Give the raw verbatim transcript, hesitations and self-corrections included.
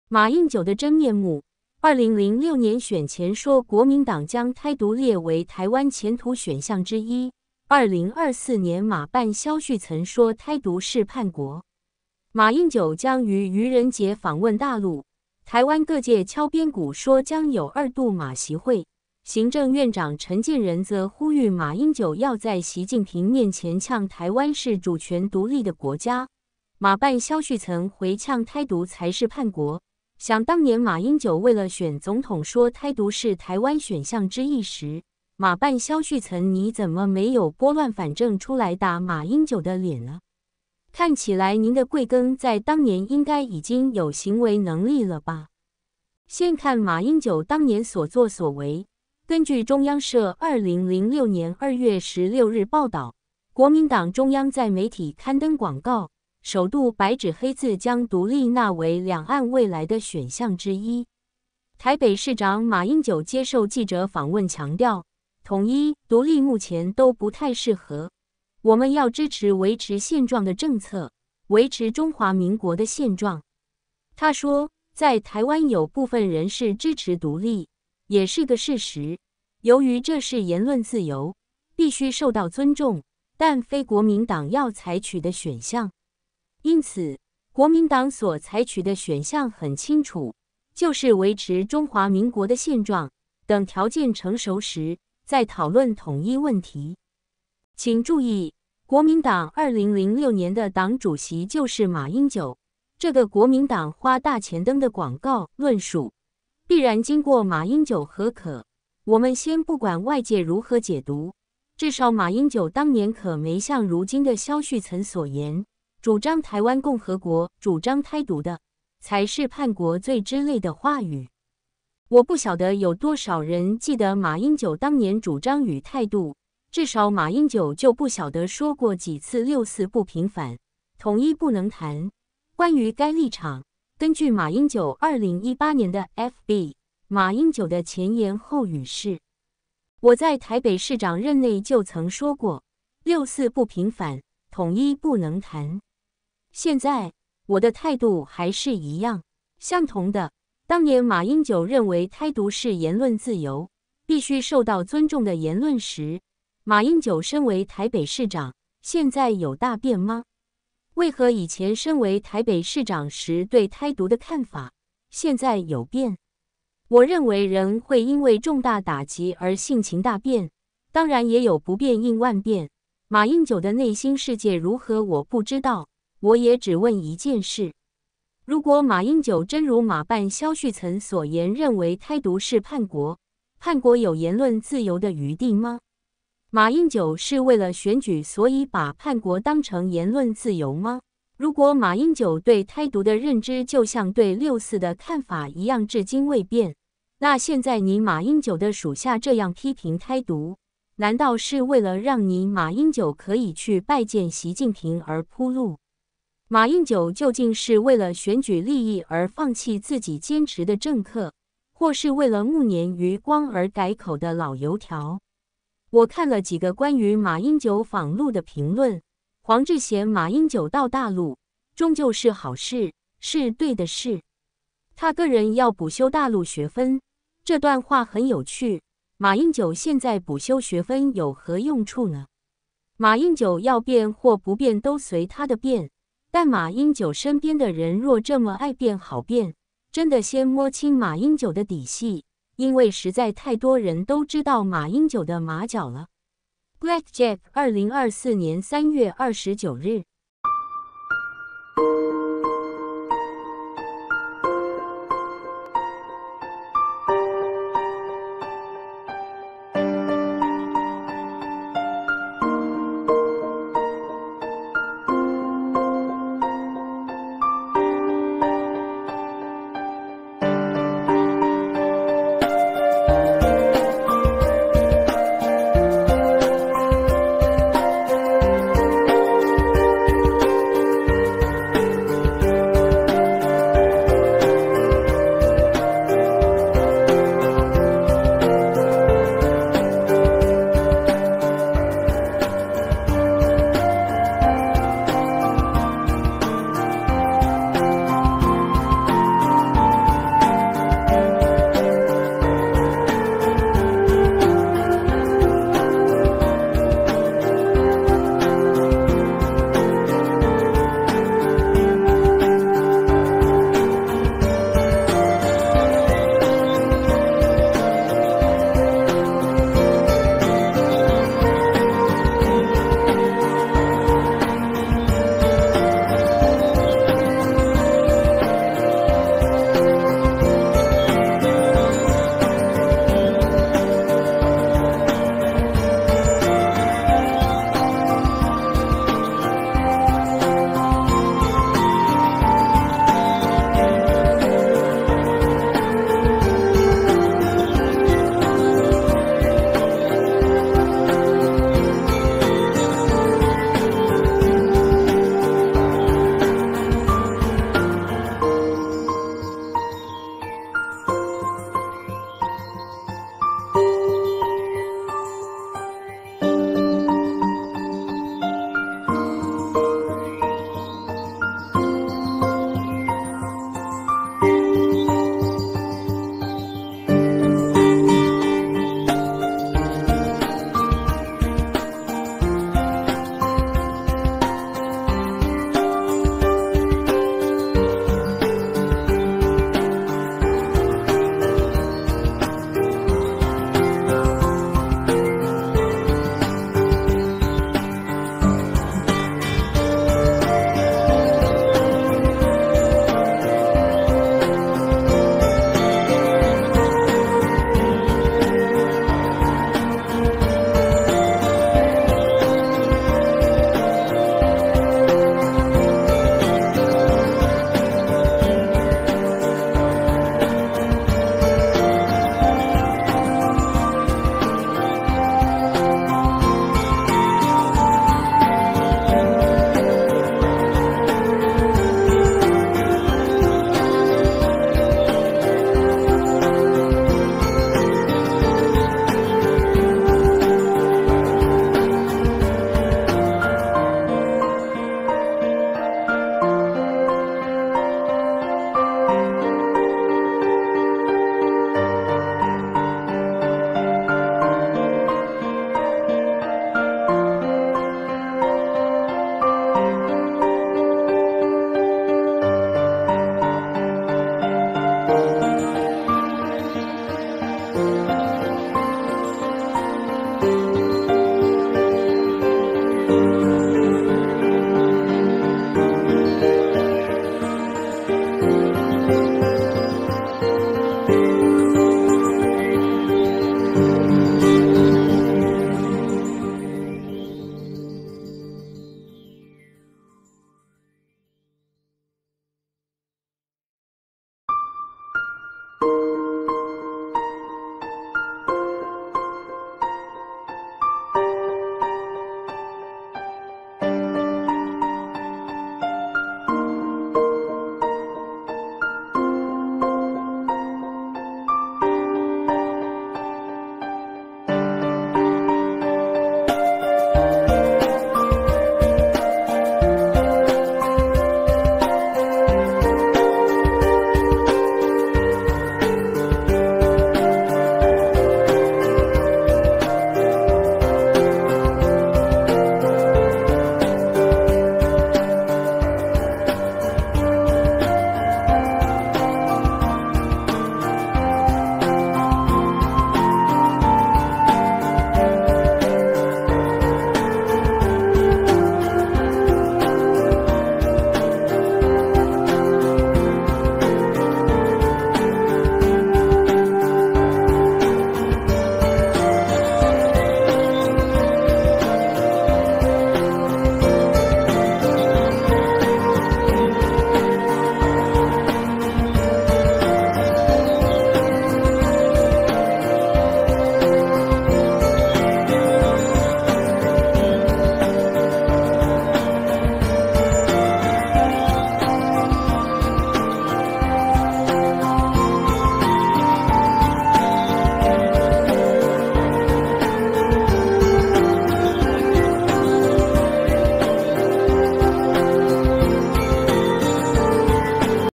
马英九的真面目。二零零六年选前说国民党将台独列为台湾前途选项之一。二零二四年马办萧旭曾说台独是叛国。马英九将于愚人节访问大陆，台湾各界敲边鼓说将有二度马习会。行政院长陈建仁则呼吁马英九要在习近平面前呛台湾是主权独立的国家。马办萧旭曾回呛台独才是叛国。想当年马英九为了选总统说台独是台湾选项之一时，马办萧旭曾你怎么没有拨乱反正出来打马英九的脸呢？看起来您的贵庚在当年应该已经有行为能力了吧？先看马英九当年所作所为。根据中央社二零零六年二月十六日报道，国民党中央在媒体刊登广告，首度白纸黑字将独立纳为两岸未来的选项之一。台北市长马英九接受记者访问强调，统一、独立目前都不太适合，我们要支持维持现状的政策，维持中华民国的现状。他说，在台湾有部分人士支持独立，也是个事实。由于这是言论自由，必须受到尊重，但非国民党要采取的选项。因此，国民党所采取的选项很清楚，就是维持中华民国的现状，等条件成熟时再讨论统一问题。请注意，国民党二零零六年的党主席就是马英九，这个国民党花大钱登的广告论述，必然经过马英九核可。我们先不管外界如何解读，至少马英九当年可没像如今的萧旭曾所言，主张台湾共和国、主张台独的才是叛国罪之类的话语。我不晓得有多少人记得马英九当年主张与态度，至少马英九就不晓得说过几次六四不平反，统一不能谈。关于该立场，根据马英九二零一八年的 F B， 马英九的前言后语是：我在台北市长任内就曾说过，六四不平反，统一不能谈。现在我的态度还是一样，相同的。当年马英九认为台独是言论自由，必须受到尊重的言论时，马英九身为台北市长，现在有大变吗？为何以前身为台北市长时对台独的看法，现在有变？我认为人会因为重大打击而性情大变，当然也有不变应万变。马英九的内心世界如何我不知道，我也只问一件事：如果马英九真如马办萧旭曾所言认为台独是叛国，叛国有言论自由的余地吗？马英九是为了选举所以把叛国当成言论自由吗？如果马英九对台独的认知就像对六四的看法一样至今未变，那现在你马英九的属下这样批评台独，难道是为了让你马英九可以去拜见习近平而铺路？马英九究竟是为了选举利益而放弃自己坚持的政客，或是为了暮年余光而改口的老油条？我看了几个关于马英九访陆的评论，黄志贤马英九到大陆终究是好事，是对的事。他个人要补修大陆学分，这段话很有趣。马英九现在补修学分有何用处呢？马英九要变或不变都随他的变，但马英九身边的人若这么爱变好变，真的先摸清马英九的底细，因为实在太多人都知道马英九的马脚了。Black Jack 二零二四年三月二十九日。